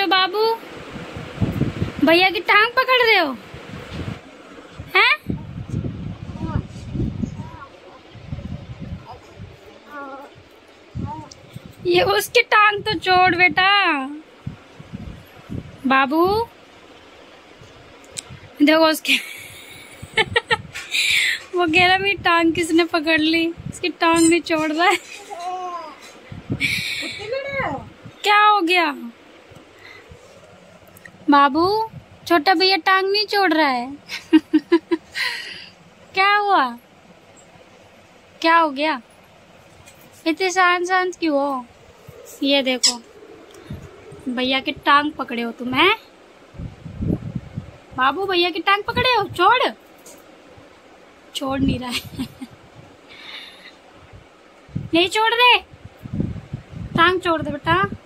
हो बाबू? भैया की टांग पकड़ रहे हो? हैं? ये उसकी टांग तो छोड़ बेटा। बाबू देखो उसके वो कह रहा मेरी टांग किसने पकड़ ली, उसकी टांग नहीं छोड़ रहा है। क्या हो गया बाबू? छोटा भैया टांग नहीं छोड़ रहा है। क्या हुआ? क्या हो गया? इतने शांत शांत क्यों हो? ये देखो भैया की टांग पकड़े हो तुम, हैं? बाबू भैया की टांग पकड़े हो? छोड़ नहीं रहा है। नहीं छोड़ दे, टांग छोड़ दे बेटा।